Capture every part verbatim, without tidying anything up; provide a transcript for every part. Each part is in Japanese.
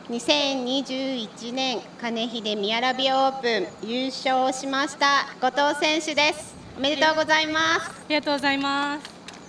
にせんにじゅういちねん金秀みやらびオープン優勝しました後藤選手です。おめでとうございます。 ありがとうございます。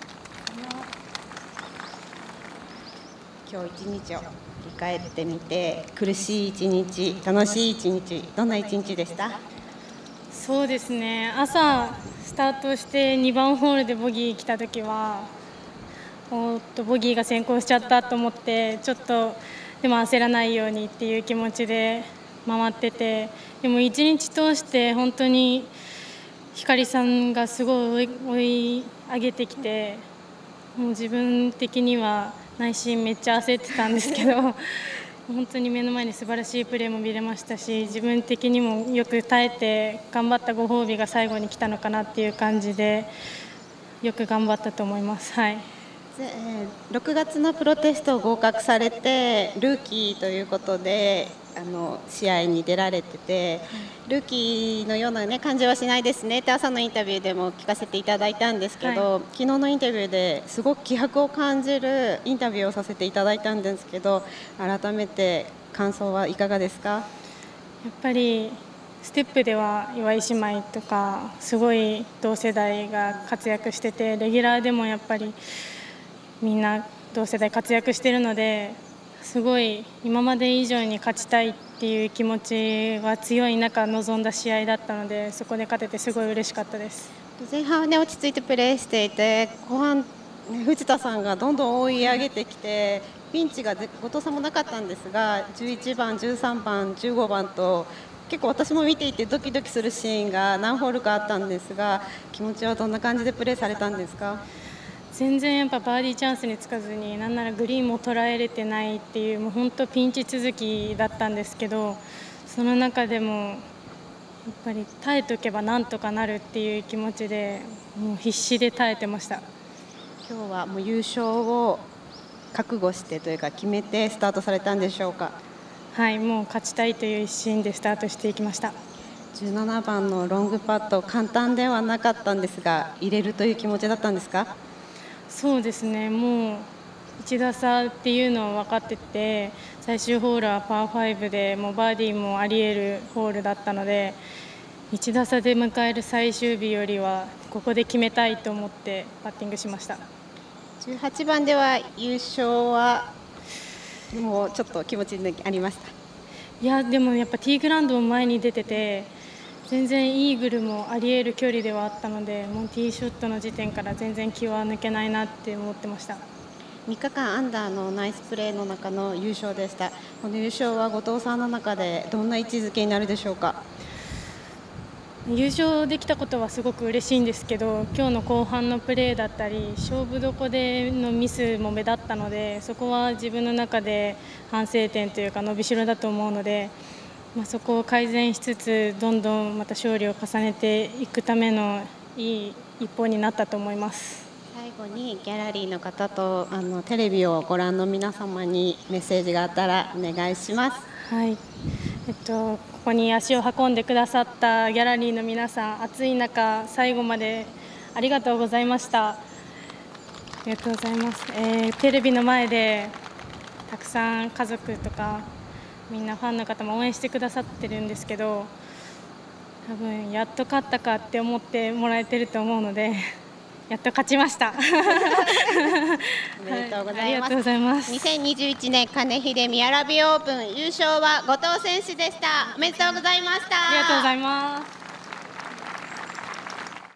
今日一日を振り返ってみて、苦しい一日、楽しい一日、どんな一日でした？ そうですね、朝スタートしてにばんホールでボギー来た時はおっとボギーが先行しちゃったと思って、ちょっとでも焦らないようにっていう気持ちで回ってて、でも一日通して本当に光さんがすごい追い上げてきて、もう自分的には内心めっちゃ焦ってたんですけど本当に目の前に素晴らしいプレーも見れましたし、自分的にもよく耐えて頑張ったご褒美が最後に来たのかなっていう感じで、よく頑張ったと思います。はい、 ろくがつのプロテストを合格されてルーキーということであの試合に出られてて、ルーキーのような、ね、感じはしないですねって朝のインタビューでも聞かせていただいたんですけど、はい、昨日のインタビューですごく気迫を感じるインタビューをさせていただいたんですけど、改めて感想はいかがですか？ やっぱりステップでは岩井姉妹とかすごい同世代が活躍してて、レギュラーでもやっぱりみんな同世代活躍しているので、すごい今まで以上に勝ちたいっていう気持ちが強い中臨んだ試合だったので、そこで勝ててすごい嬉しかったです。 前半は、ね、落ち着いてプレーしていて、後半藤田さんがどんどん追い上げてきて、ピンチが後藤さんもなかったんですが、じゅういちばん、じゅうさんばん、じゅうごばんと結構私も見ていてドキドキするシーンが何ホールかあったんですが、気持ちはどんな感じでプレーされたんですか？ 全然やっぱバーディーチャンスにつかずに、なんならグリーンも捉えれてないっていう、もう本当ピンチ続きだったんですけど、その中でもやっぱり耐えとけばなんとかなるっていう気持ちで、もう必死で耐えてました。 今日はもう優勝を覚悟してというか決めてスタートされたんでしょうか？ はい、もう勝ちたいという一心でスタートしていきました。 じゅうななばんのロングパット、簡単ではなかったんですが、入れるという気持ちだったんですか？ そうですね、もういち打差っていうのは分かってて、最終ホールはパーファイブでもうバーディーもありえるホールだったので、いち打差で迎える最終日よりはここで決めたいと思ってパッティングしました。 じゅうはちばんでは優勝はもうちょっと気持ちにありました？ いやでもやっぱティーグラウンドも前に出てて、全然イーグルもありえる距離ではあったので、もうティーショットの時点から全然気は抜けないなって思ってました。 みっかかんアンダーのナイスプレーの中の優勝でした。この優勝は後藤さんの中でどんな位置づけになるでしょうか？ 優勝できたことはすごく嬉しいんですけど、今日の後半のプレーだったり勝負どこでのミスも目立ったので、そこは自分の中で反省点というか伸びしろだと思うので、まあ、そこを改善しつつどんどんまた勝利を重ねていくためのいい一歩になったと思います。 最後にギャラリーの方とあのテレビをご覧の皆様にメッセージがあったらお願いします。 はい、えっと、ここに足を運んでくださったギャラリーの皆さん、暑い中最後までありがとうございました。ありがとうございます、えー、テレビの前でたくさん家族とかみんなファンの方も応援してくださってるんですけど、多分やっと勝ったかって思ってもらえてると思うのでやっと勝ちました。 おめでとうございます。はい、ありがとうございます。 にせんにじゅういちねん金秀みやらびオープン優勝は後藤選手でした。おめでとうございました。 ありがとうございます。